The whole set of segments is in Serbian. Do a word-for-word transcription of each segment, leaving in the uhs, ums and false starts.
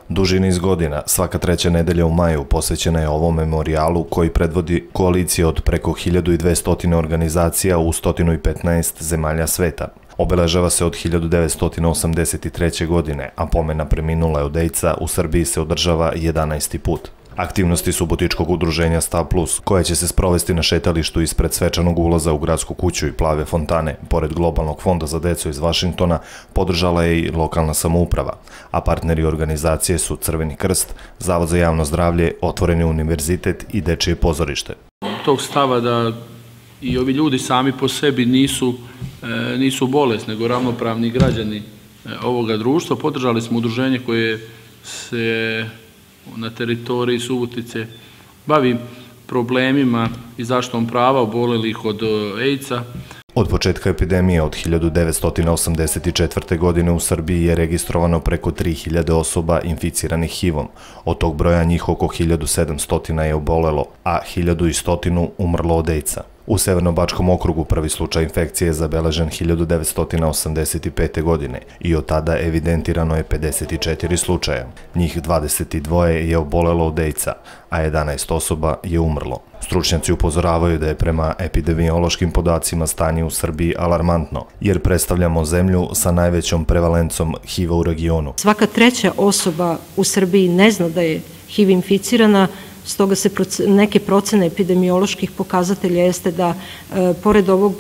Duži niz godina, svaka treća nedelja u maju posvećena je ovom memorijalu koji predvodi koalicija od preko hiljadu dvesta organizacija u sto petnaest zemalja sveta. Obeležava se od hiljadu devetsto osamdeset treće. godine, a pomena preminule od AIDS-a u Srbiji se održava jedanaesti put. Aktivnosti Subotičkog udruženja Stav plus, koja će se sprovesti na šetalištu ispred svečanog ulaza u gradsku kuću i plave fontane, pored Globalnog fonda za decu iz Vašingtona, podržala je i lokalna samouprava, a partneri organizacije su Crveni krst, Zavod za javno zdravlje, Otvoreni univerzitet i Dečije pozorište. Tog stava da i ovi ljudi sami po sebi nisu, nisu bolesni, nego ravnopravni građani ovoga društva. Podržali smo udruženje koje se na teritoriji Subotice bavi problemima i zaštitom prava obolelih od AIDS-a. Od početka epidemije od hiljadu devetsto osamdeset četvrte. godine u Srbiji je registrovano preko tri hiljade osoba inficiranih H I V-om. Od tog broja njih oko hiljadu sedamsto je obolelo, a hiljadu sto umrlo od AIDS-a. U Severnobačkom okrugu prvi slučaj infekcije je zabeležen hiljadu devetsto osamdeset pete. godine i od tada evidentirano je pedeset četiri slučaja. Njih dvadeset dvoje je obolelo od AIDS-a, a jedanaest osoba je umrlo. Stručnjaci upozoravaju da je prema epidemiološkim podacima stanje u Srbiji alarmantno, jer predstavljamo zemlju sa najvećom prevalencom H I V-a u regionu. Svaka treća osoba u Srbiji ne zna da je H I V inficirana. Stoga se neke procene epidemioloških pokazatelja jeste da pored ovog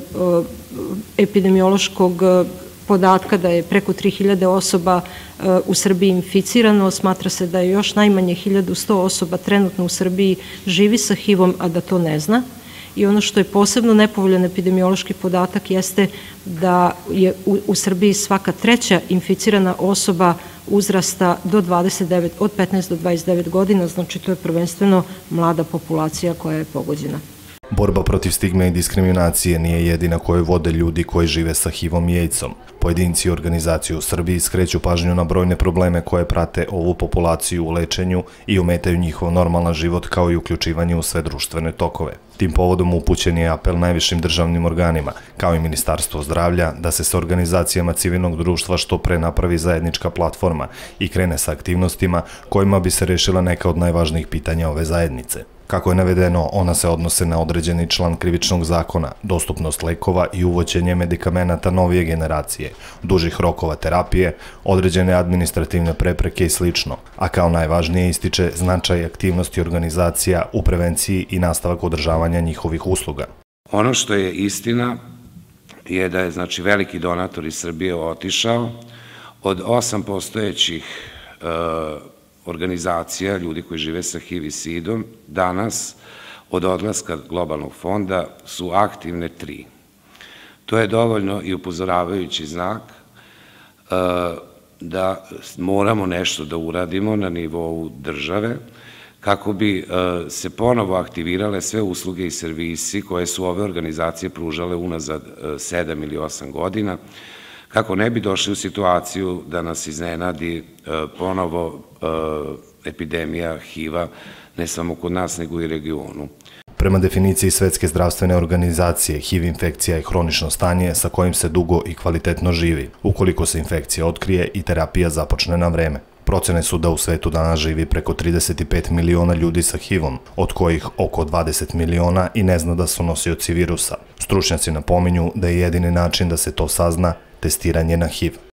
epidemiološkog podatka da je preko tri hiljade osoba u Srbiji inficirano, smatra se da je još najmanje hiljadu sto osoba trenutno u Srbiji živi sa H I V-om, a da to ne zna. I ono što je posebno nepovoljan epidemiološki podatak jeste da je u Srbiji svaka treća inficirana osoba uzrasta do dvadeset devet, od petnaest do dvadeset devet godina, znači to je prvenstveno mlada populacija koja je pogođena. Borba protiv stigme i diskriminacije nije jedina koju vode ljudi koji žive sa H I V-om i AIDS-om. Pojedinci i organizacije u Srbiji skreću pažnju na brojne probleme koje prate ovu populaciju u lečenju i ometaju njihov normalan život kao i uključivanje u sve društvene tokove. Tim povodom upućen je apel najvišim državnim organima, kao i Ministarstvo zdravlja, da se sa organizacijama civilnog društva što pre napravi zajednička platforma i krene sa aktivnostima kojima bi se rešila neka od najvažnijih pitanja ove zajednice. Kako je navedeno, ona se odnose na određeni član krivičnog zakona, dostupnost lekova i uvođenje medikamenata novije generacije, dužih rokova terapije, određene administrativne prepreke i slično, a kao najvažnije ističe značaj aktivnosti organizacija u prevenciji i nastavak održavanja njihovih usluga. Ono što je istina je da je znači veliki donator iz Srbije otišao. Od osam postojećih organizacija, ljudi koji žive sa H I V i S I D-om, danas od odlaska Globalnog fonda su aktivne tri. To je dovoljno i upozoravajući znak da moramo nešto da uradimo na nivou države kako bi se ponovo aktivirale sve usluge i servisi koje su ove organizacije pružale unazad sedam ili osam godina, kako ne bi došli u situaciju da nas iznenadi ponovo epidemija H I V-a, ne samo kod nas, nego i regionu. Prema definiciji Svetske zdravstvene organizacije, H I V infekcija je hronično stanje sa kojim se dugo i kvalitetno živi, ukoliko se infekcija otkrije i terapija započne na vreme. Procene su da u svetu danas živi preko trideset pet miliona ljudi sa H I V-om, od kojih oko dvadeset miliona i ne zna da su nosioci virusa. Stručnjaci napominju da je jedini način da se to sazna testiranje na H I V.